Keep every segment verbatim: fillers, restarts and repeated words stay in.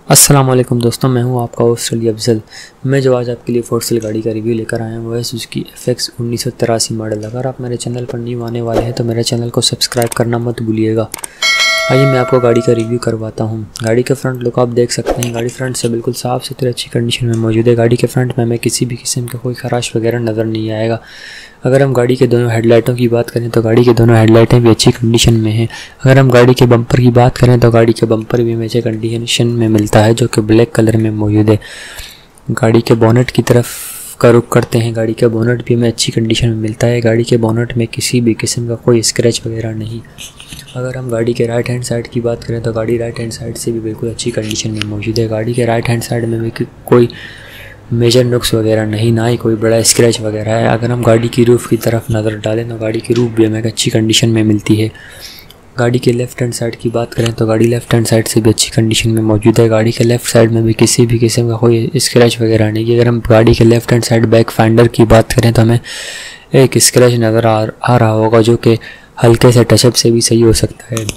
अस्सलाम वालेकुम दोस्तों, मैं हूं आपका होस्ट अली अफजल। मैं जो आज आपके लिए फोर सेल गाड़ी का रिव्यू लेकर आया हूं वो है सुजुकी एफ एक्स उन्नीस सौ तिरासी मॉडल। अगर आप मेरे चैनल पर न्यू आने वाले हैं तो मेरे चैनल को सब्सक्राइब करना मत भूलिएगा। आइए मैं आपको गाड़ी का रिव्यू करवाता हूं। गाड़ी के फ्रंट लुक आप देख सकते हैं। गाड़ी फ्रंट से बिल्कुल साफ़ सुथरी अच्छी कंडीशन में मौजूद है। गाड़ी के फ्रंट में हमें किसी भी किस्म का कोई खराश वगैरह नज़र नहीं आएगा। अगर हम गाड़ी के दोनों हेडलाइटों की बात करें तो गाड़ी के दोनों हेडलाइटें भी अच्छी कंडीशन में हैं। अगर हम गाड़ी के बम्पर की बात करें तो गाड़ी के बम्पर भी हमें अच्छे कंडीशन में मिलता है जो कि ब्लैक कलर में मौजूद है। गाड़ी के बोनेट की तरफ का रुख करते हैं। गाड़ी का बोनेट भी हमें अच्छी कंडीशन में मिलता है। गाड़ी के बोनेट में किसी भी किस्म का कोई स्क्रैच वगैरह नहीं। अगर हम गाड़ी के राइट हैंड साइड की बात करें तो गाड़ी राइट हैंड साइड से भी बिल्कुल अच्छी कंडीशन में मौजूद है। गाड़ी के राइट हैंड साइड में भी कोई मेजर नुक्स वगैरह नहीं, ना ही कोई बड़ा स्क्रैच वगैरह है। अगर हम गाड़ी की रूफ़ की तरफ नज़र डालें तो गाड़ी की रूफ़ भी हमें अच्छी कंडीशन में मिलती है। गाड़ी के लेफ़्ट हैंड साइड की बात करें तो गाड़ी लेफ़्ट हैंड साइड से भी अच्छी कंडीशन में मौजूद है। गाड़ी के लेफ़्ट साइड में भी किसी भी किस्म का कोई स्क्रैच वगैरह नहीं है। अगर हम गाड़ी के left hand side back finder की बात करें तो हमें एक स्क्रैच नज़र आ, आ रहा होगा जो कि हल्के से टचअप से भी सही हो सकता है।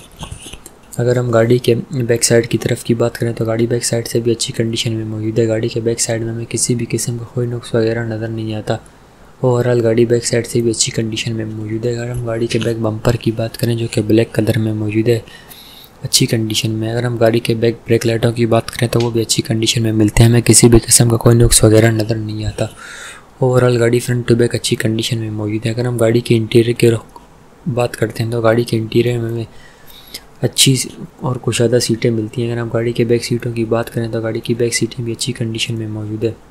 अगर हम गाड़ी के बैक साइड की तरफ की बात करें तो गाड़ी बैक साइड से भी अच्छी कंडीशन में मौजूद है। गाड़ी के बैक साइड में हमें किसी भी किस्म का कोई नुक्स वगैरह नज़र नहीं आता। ओवरऑल गाड़ी बैक साइड से भी अच्छी कंडीशन में मौजूद है। अगर हम गाड़ी के बैक बम्पर की बात करें जो कि ब्लैक कलर में मौजूद है, अच्छी कंडीशन में। अगर हम गाड़ी के बैक ब्रेक लाइटों की बात करें तो वो भी अच्छी कंडीशन में मिलते हैं। हमें किसी भी किस्म का कोई नुक्स वगैरह नज़र नहीं आता। ओवरऑल गाड़ी फ्रंट टू बैक अच्छी कंडीशन में मौजूद है। अगर हम गाड़ी के इंटीरियर की बात करते हैं तो गाड़ी के इंटीरियर में हमें अच्छी और कुशादा सीटें मिलती हैं। अगर हम गाड़ी के बैक सीटों की बात करें तो गाड़ी की बैक सीटें भी अच्छी कंडीशन में मौजूद है।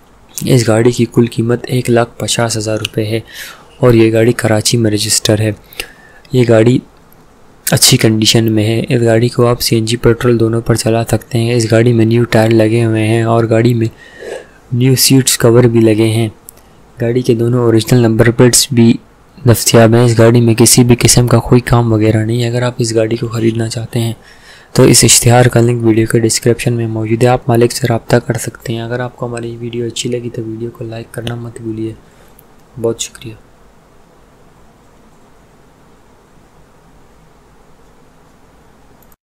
इस गाड़ी की कुल कीमत एक लाख पचास हज़ार रुपये है और ये गाड़ी कराची में रजिस्टर है। ये गाड़ी अच्छी कंडीशन में है। इस गाड़ी को आप सी एन जी पेट्रोल दोनों पर चला सकते हैं। इस गाड़ी में न्यू टायर लगे हुए हैं और गाड़ी में न्यू सीट्स कवर भी लगे हैं। गाड़ी के दोनों ओरिजिनल नंबर प्लेट्स भी दस्तियाब है। इस गाड़ी में किसी भी किस्म का कोई काम वगैरह नहीं है। अगर आप इस गाड़ी को ख़रीदना चाहते हैं तो इस इश्तिहार का लिंक वीडियो के डिस्क्रिप्शन में मौजूद है। आप मालिक से रब्ता कर सकते हैं। अगर आपको हमारी वीडियो अच्छी लगी तो वीडियो को लाइक करना मत भूलिए। बहुत शुक्रिया।